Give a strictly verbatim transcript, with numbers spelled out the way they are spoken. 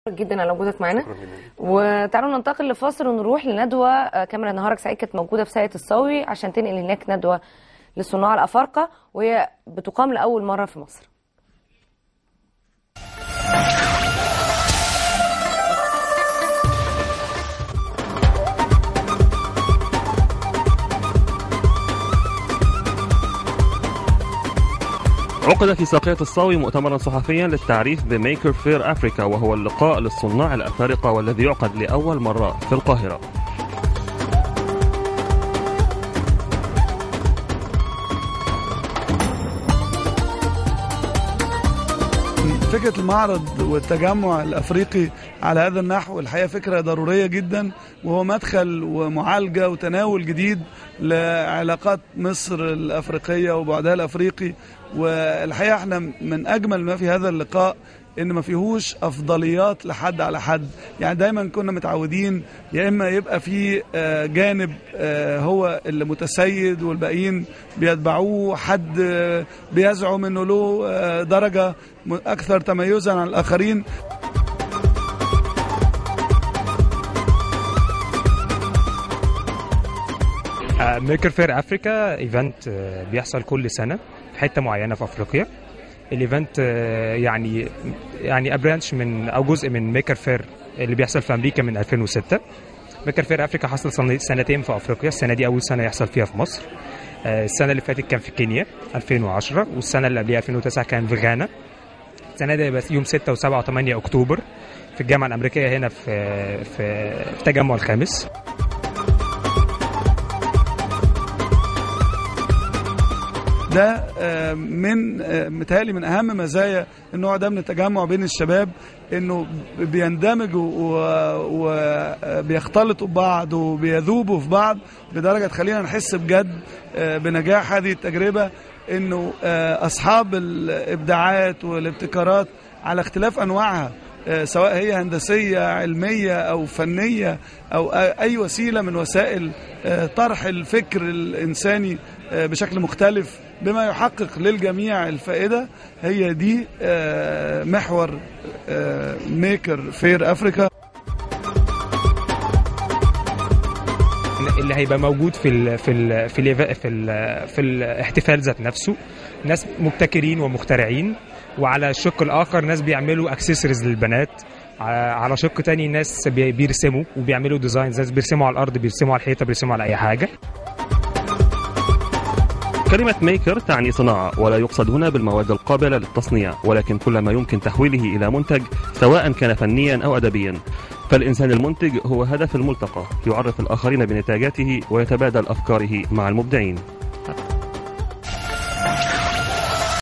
جدا على وجودك معانا. وتعالوا ننتقل لفاصل ونروح لندوه كاميرا نهارك سعيد كانت موجوده في ساقية الصاوي عشان تنقل هناك ندوه لصناع الافارقه وهي بتقام لاول مره في مصر. عقد في ساقية الصاوي مؤتمرا صحفيا للتعريف بميكر فير أفريكا، وهو اللقاء للصناع الأفارقة والذي يعقد لأول مرة في القاهرة. فكرة المعرض والتجمع الأفريقي على هذا النحو الحقيقة فكرة ضرورية جدا، وهو مدخل ومعالجة وتناول جديد لعلاقات مصر الأفريقية وبعدها الأفريقي. والحقيقة احنا من أجمل ما في هذا اللقاء إن ما فيهوش أفضليات لحد على حد، يعني دايما كنا متعودين يا إما يبقى في جانب هو اللي متسيد والباقيين بيتبعوه، حد بيزعم إنه له درجة أكثر تميزا عن الآخرين. ميكر فير أفريكا ايفنت بيحصل كل سنة في حتة معينة في أفريقيا. الايفنت يعني يعني ابرانش من او جزء من ميكر فير اللي بيحصل في امريكا من ألفين وستة. ميكر فير افريكا حصل سنتين في افريقيا، السنه دي اول سنه يحصل فيها في مصر. السنه اللي فاتت كان في كينيا ألفين وعشرة، والسنه اللي قبلها ألفين وتسعة كان في غانا. السنه دي بس يوم ستة وسبعة وثمانية اكتوبر في الجامعه الامريكيه هنا في في في تجمع الخامس. ده من متهيألي من أهم مزايا النوع ده من التجمع بين الشباب، إنه بيندمجوا وبيختلطوا ببعض وبيذوبوا في بعض بدرجة تخلينا نحس بجد بنجاح هذه التجربة، إنه أصحاب الإبداعات والابتكارات على اختلاف أنواعها، سواء هي هندسية علمية أو فنية أو أي وسيلة من وسائل طرح الفكر الإنساني بشكل مختلف بما يحقق للجميع الفائدة، هي دي محور ميكر فير أفريكا. اللي هيبقى موجود في ال في ال في ال في, ال في الاحتفال ذات نفسه ناس مبتكرين ومخترعين، وعلى الشق الآخر ناس بيعملوا اكسسوارز للبنات، على شق تاني ناس بيرسموا وبيعملوا ديزاينز، ناس بيرسموا على الأرض، بيرسموا على الحيطة، بيرسموا على أي حاجة. كلمة ميكر تعني صناعة، ولا يقصد هنا بالمواد القابلة للتصنيع، ولكن كل ما يمكن تحويله إلى منتج سواء كان فنيا أو أدبيا. فالإنسان المنتج هو هدف الملتقى، يعرف الآخرين بنتاجاته ويتبادل أفكاره مع المبدعين.